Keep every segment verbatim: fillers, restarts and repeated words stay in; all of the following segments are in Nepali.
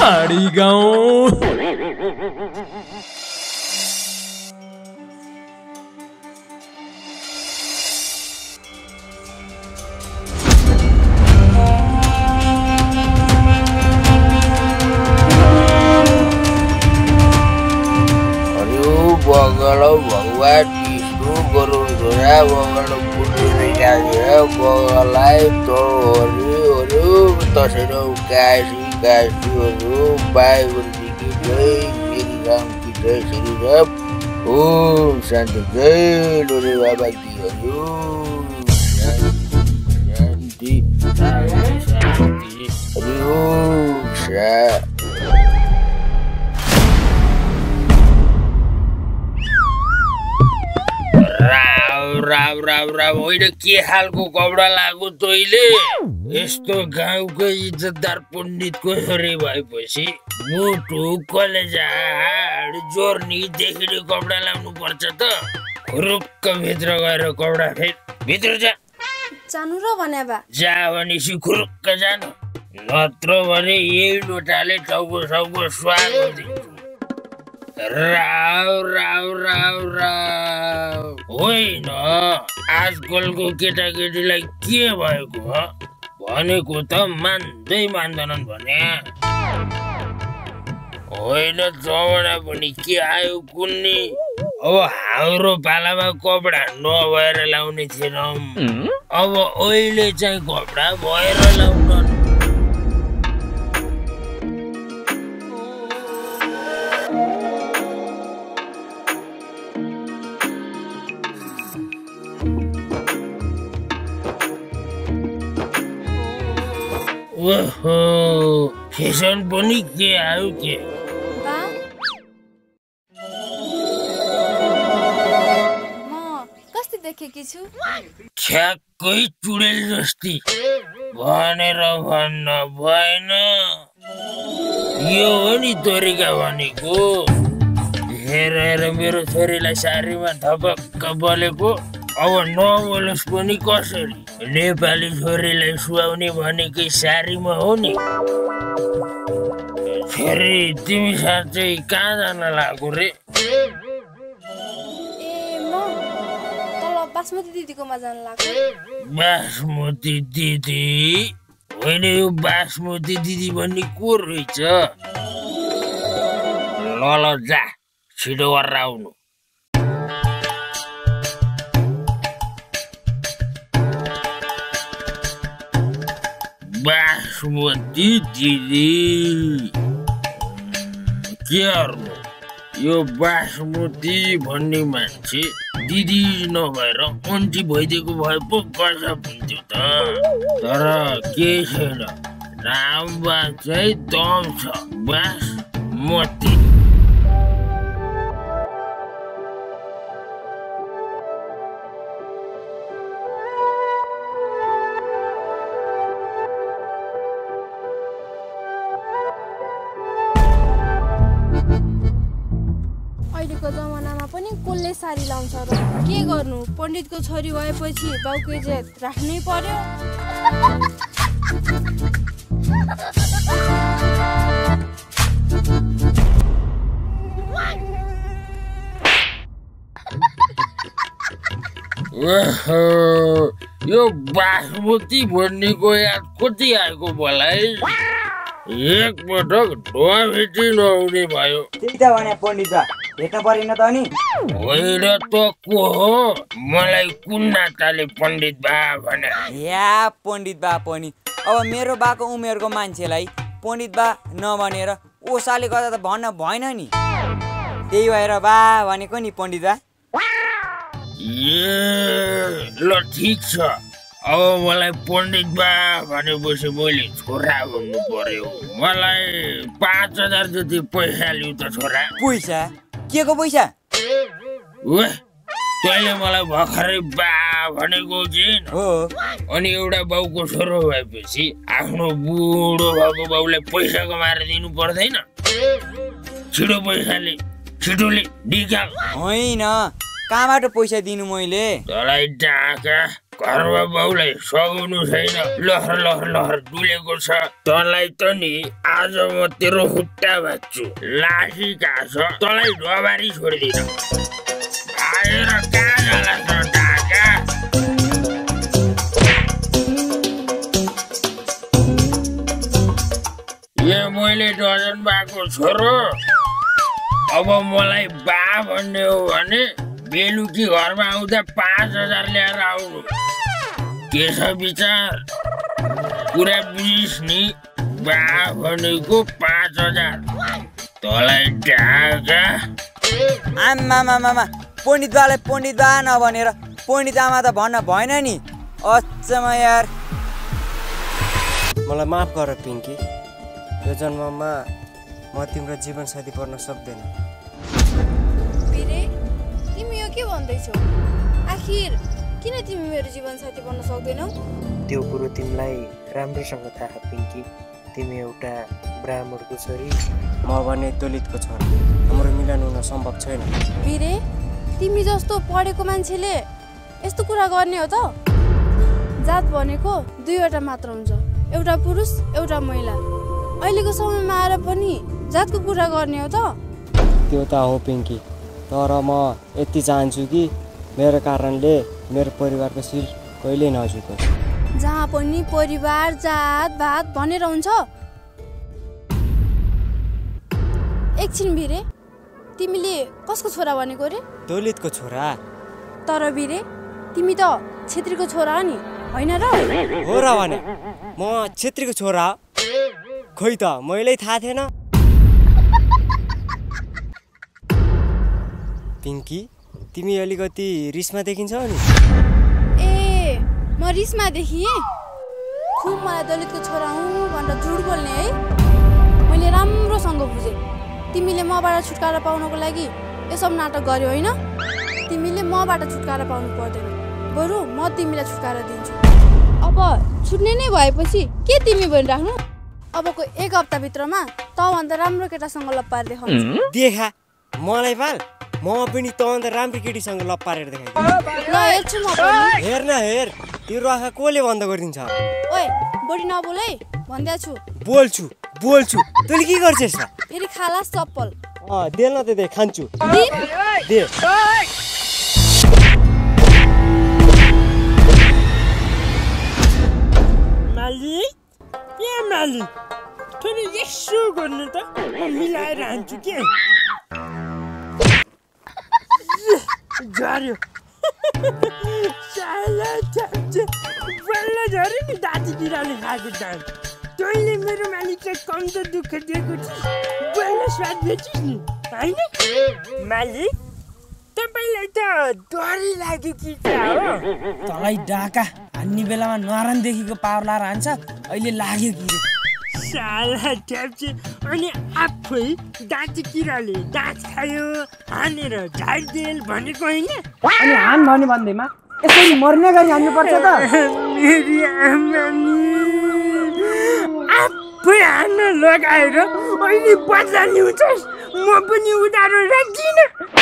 पहाडी गाउँ। बगल भगवान विष्णु गरुड छोरा बगल पुण्य बगललाई तोरी तसेर काशी काशीहरू बाइबलदेखि जय श्रीरामकी जय श्रीराम ओम शान्ति जय लोरे बाबा कीहरू शान्ति शान्ति हरि ओम शा राव राव राव होइन के खालको कपडा लाग्यो तैँले यस्तो गाउँको इज्जतदार पण्डितको छोरी भएपछि मुटु कलेजा हाड जोर्नी देखिने कपडा लाउनु पर्छ त खुरुक्क भित्र गएर कपडा फेर भित्र जा जानु र भने बा जा भनेपछि खुरुक्क जानु नत्र भने यही लोटाले टाउको साउको स्वाद दिन्छु राव राव राव राव होइन आजकलको केटाकेटीलाई के भएको हो भनेको त मान्दै मान्दैनन् भने होइन जमाना पनि के आयो कुन्नी अब हाम्रो पालामा कपडा नभएर लाउने थिएनौँ अब अहिले चाहिँ कपडा भएर लाउन ओहो फेसन पनि के आयो के म कस्तो देखेकी छु ठ्याक्कै चुडेल जस्ती भनेर भन्न भएन यो हो नि तरिका भनेको हेर हेर मेरो छोरीलाई सारीमा धपक्क बोलेको अब नबोलोस् पनि कसरी नेपाली छोरीलाई सुहाउने भनेकै सारीमा हो नि छोरी तिमी साँच्चै कहाँ जान लाग्यो रे ए म तल बासमती दिदीकोमा जान लाग्यो बासमती दिदी होइन यो बासमती दिदी भन्ने को रहेछ ल ल जा छिटो गरेर आउनु बासमती दिदी के गर्नु यो बासमती भन्ने मान्छे दिदी नभएर अन्टी भइदिएको भए पो गजब हुन्थ्यो त तर केही छैन नाममा चाहिँ दम छ बासमती सारी लाउँछ र के गर्नु पण्डितको छोरी भएपछि बाउको इज्जत राख्नै पर्यो यो बासमती भन्नेको याद कति आएको मलाई एकपटक ढोवा भेटी नहुने भयो त्यही त भने पण्डित बा भेट्न परेन त नि होइन त को हो मलाई कुन नाताले पण्डित बा भने या पण्डित बा पनि अब मेरो बाको उमेरको मान्छेलाई पण्डित बा नभनेर ओसाले गर्दा त भन्न भएन नि त्यही भएर बा भनेको नि पण्डित बा ए ल ठिक छ अब मलाई पण्डित बा भनेपछि मैले छोरा भन्नु पर्यो मलाई पाँच हजार जति पैसा लिउ त छोरा पैसा के को पैसा तैँले मलाई भर्खरै बा भनेको किन हो अनि एउटा बाउको छोरो भएपछि आफ्नो बुढो भएको बाउलाई पैसा कमाएर दिनु पर्दैन छिटो पैसाले छिटोले निकाल होइन कहाँबाट पैसा दिनु मैले तँलाई डाका घरमा बाउलाई सघाउनु छैन, लहर लहर लहर डुलेको छ। तँलाई त नि आज म तेरो खुट्टा भाँच्छु, लाठी घाँस तँलाई डबारी छोड्दिन। आएर कहाँ जाला त ढाका? ए मैले डजन बाको छोरो, अब मलाई बा भन्ने हो भने बेलुकी घरमा आउँदा पाँच हजार ल्याएर आउनु। के छ विचार? कुरा बुझिस् नि? बा भनेको पाँच हजार, तँलाई ढाका। आमा मामा पण्डित बालाई पण्डित बा नभनेर पण्डित आमा त भन्न भएन नि। अचम्म यार। मलाई माफ गर पिङ्की, यो जन्ममा म तिम्रो जीवनसाथी बन्न सक्दैन। वीरे, तिमी यो के भन्दैछौ? आखिर किन तिमी मेरो जीवनसाथी बन्न सक्दैनौ? त्यो कुरो तिमीलाई राम्रोसँग थाहा पिङ्की। तिमी एउटा ब्राह्मणको छोरी, म भने दलितको छोरा। हाम्रो मिलन हुन सम्भव छैन। वीरे, तिमी जस्तो पढेको मान्छेले यस्तो कुरा गर्ने हो त? जात भनेको दुईवटा मात्र हुन्छ, एउटा पुरुष एउटा महिला। अहिलेको समयमा आएर पनि जातको कुरा गर्ने हो त? त्यो त हो पिङ्की, तर म यति चाहन्छु कि मेरो कारणले मेरो परिवारको शिर कहिल्यै नझुकोस्। जहाँ पनि परिवार जात भात भनेर हुन्छ। एकछिन वीरे, तिमीले कसको छोरा भनेको रे? दलितको छोरा। तर वीरे, तिमी त छेत्रीको छोरा हो नि, होइन र? हो र भने म छेत्रीको छोरा। खोइ त मैले थाहा थिएन। पिङ्की, तिमी अलिकति रिसमा देखिन्छौ नि। ए, म रिसमा देखिएँ? खुब मलाई दलितको छोरा हुँ भनेर झुट बोल्ने है? मैले राम्रोसँग बुझेँ। तिमीले मबाट छुटकारा पाउनको लागि यो सब नाटक गर्यो होइन? तिमीले मबाट छुटकारा पाउनु पर्दैन, बरु म तिमीलाई छुटकारा दिन्छु। अब छुट्ने नै भएपछि के तिमी भनिराख्नु? अबको एक हप्ताभित्रमा तँभन्दा राम्रो केटासँग लप्पाएर देखाउँछु। देखा मलाई पाल, म पनि तँभन्दा राम्रो केटीसँग लप पारेर देखाइदिन्छु। ल हेर्छु म पनि। हेर न हेर, त्यो आँखा कसले बन्द गरिदिन्छ? ओए बढी नबोल है, भन्दै छु। बोल्छु बोल्छु, तैँले के गर्छस्? फेरि खालास चप्पल। अँ देल न त दे, खान्छु। दिन दे। मालिक, ए मालिक, थोरै यसो गर्नु त, मिलाएर हान्छु के? झऱ्यो। साला ठ्याप्चे, बल्ल झऱ्यो नि दाँती बिराले खाएको दाम। तैँले मेरो मालिकलाई कम त दुःख दिएको थिइस्, बल्ल स्वाद बेचिस् नि, होइन? मालिक, तपाईँलाई त डरै लाग्यो कि क्या हो? तँलाई डाका हान्ने बेलामा नरानदेखिको पावर लाएर हान्छ, अहिले लाग्यो कि रे। साला ठ्याप्चे, अनि आफै दाँती किराले दाँत खायो हानेर झारिदेल भनेको होइन? अनि हान भन्ने भन्दैमा यसरी मर्ने गरी हान्नुपर्छ त? मेरी आमानी, आफै हान्न लगाएर अहिले बदला लिउँछस्, म पनि उधारो राख्दिनँ।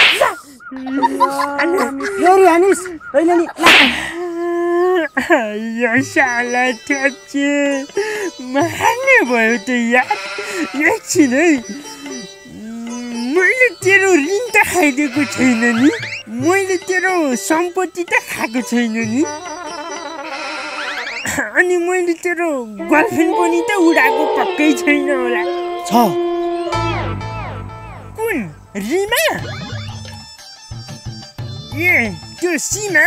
फेरि हानिस् अहिले नि। यो साला ठ्याप्चे, मार्ने भयो त यार। एकछिन है, मैले तेरो ऋण त खाइदिएको छैन नि, मैले तेरो सम्पत्ति त खाएको छैन नि, अनि मैले तेरो गर्लफ्रेन्ड पनि त उडाएको पक्कै छैन होला। छ। कुन? रिमा? ए त्यो सीमा?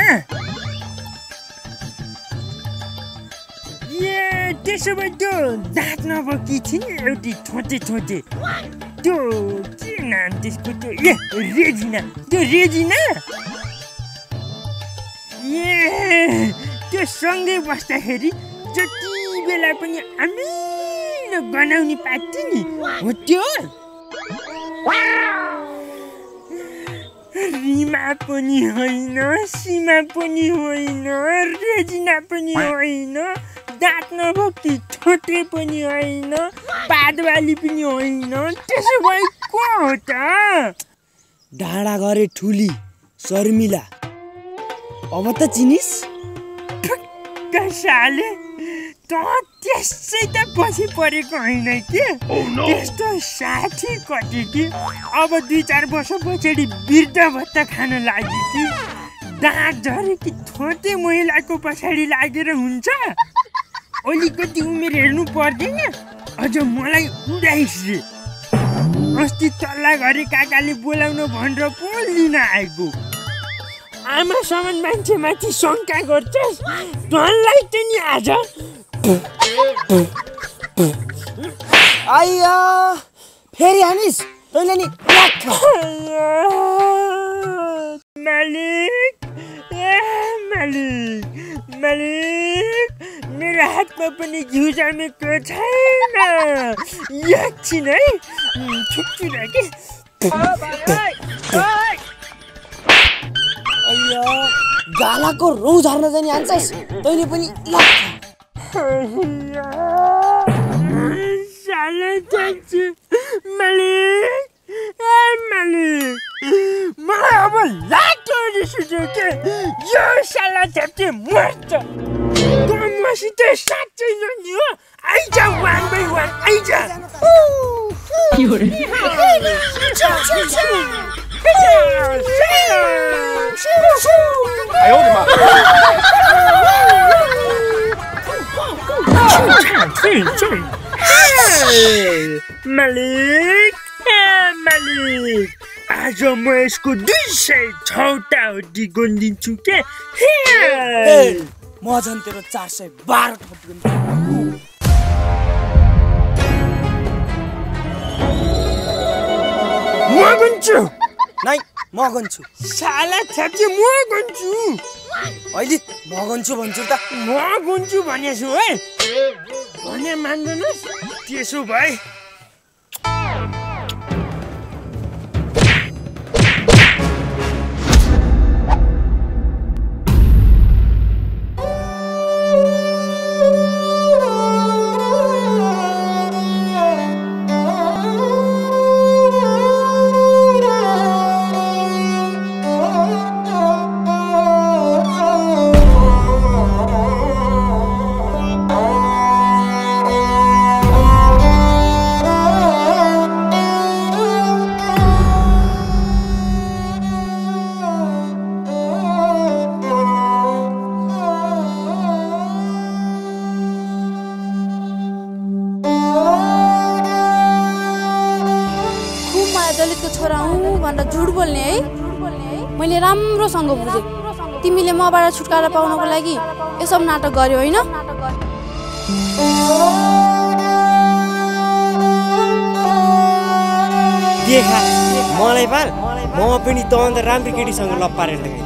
ए त्यसो भए त्यो दाँत नभएकी थिइन् एउटी थोटे थोटे, त्यो के नाम त्यसको? त्यो ए रेजिना, त्यो रेजिना? ए त्यो सँगै बस्दाखेरि जति बेला पनि अमिलो गनाउने पार्टी नि हो त्यो? रिमा पनि होइन, सीमा पनि होइन, रेजिना पनि होइन, दाँत नभक्ति छोटे पनि होइन, पादवाली पनि होइन, त्यसो भए को हो त? डाँडा गरे ठुली शर्मिला। अब त चिनिस्? साले त त्यसै त पछि परेको होइन कि त्यस्तो साठी कति कि अब दुई चार वर्ष पछाडि वृद्ध भत्ता खान लाग्यो कि दाँत झरे कि थोटे महिलाको पछाडि लागेर हुन्छ अलिकति उमेर हेर्नु पर्दैन अझ मलाई उडाइस रे अस्ति तल्ला घरे काकाले बोलाउन भनेर पो लिन आएको आमासम्म मान्छेमाथि शङ्का गर्छस् तँलाई त नि आज आइया फेरि हानिस् तैँले नि मालिक ए मालिक मालिक मेरो हातमा पनि घिउ जामेको छैन एकछिन है छुट्टी राखे अಯ್ಯ गालाको रौ झार्न जाने हान्छस् तैँले पनि साला चान्छु मालिक ए मालिक मलाई अब लाटो रिस उठ्यो के यो साला छ्याप्चे मर्छ त मसित साँच्चै ननि हो आइज वान बाई वान आइज मालिक मालिक आज म यसको दुई सय छवटा हड्डी गनिदिन्छु के म झन् तेरो चार सय बाह्र ठोकिदिन्छु म गन्छु नै म गन्छु साला छ्याप्चे म गन्छु अहिले म गन्छु भन्छु त म गन्छु भनेछु है भने मान्दैनस् त्यसो भए दलितको छोरा हुँ भनेर झुट बोल्ने है मैले राम्रोसँग बुझेँ तिमीले मबाट छुटकारा पाउनको लागि यो सब नाटक गर्यो होइन देखा मलाई पाल म पनि त अन्त राम्रो केटीसँग लप पारेर लगाइदिन्छु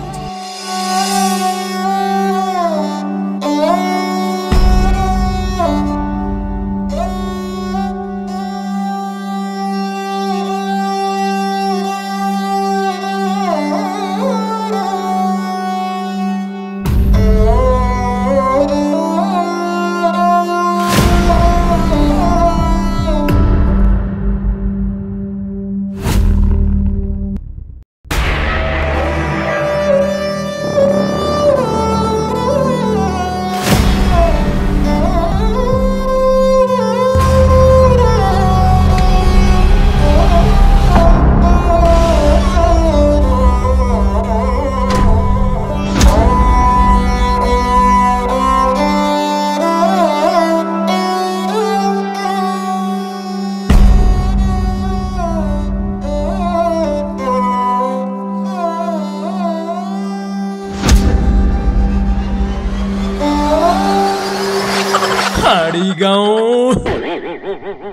गाउँ